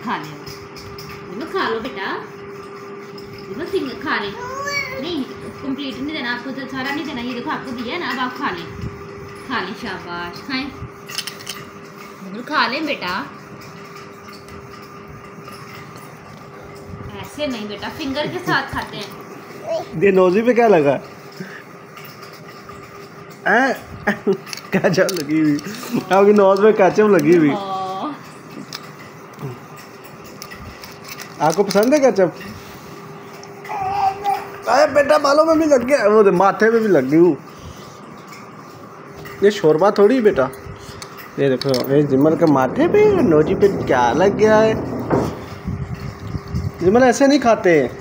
खा ले। खा लो बेटा, सिंग खा ले। नहीं कंप्लीट नहीं देना आपको, तो सारा नहीं देना। ये देखो आपको दिया है ना, अब आप खा लें, खा लें, शाबाश खाएं। खा लें बेटा, ऐसे नहीं बेटा, फिंगर के साथ खाते हैं। ये नोजी पे क्या लगा? कैचअप लगी हुई, आपकी नोज में कैचअप लगी हुई। आपको पसंद है कैचअप? अरे बेटा बालों में भी लग गया, वो माथे में भी लग गई। ये शोरबा थोड़ी बेटा। ये देखो, ये जिमल के माथे पे नोजी पे क्या लग गया है। जिमल ऐसे नहीं खाते हैं।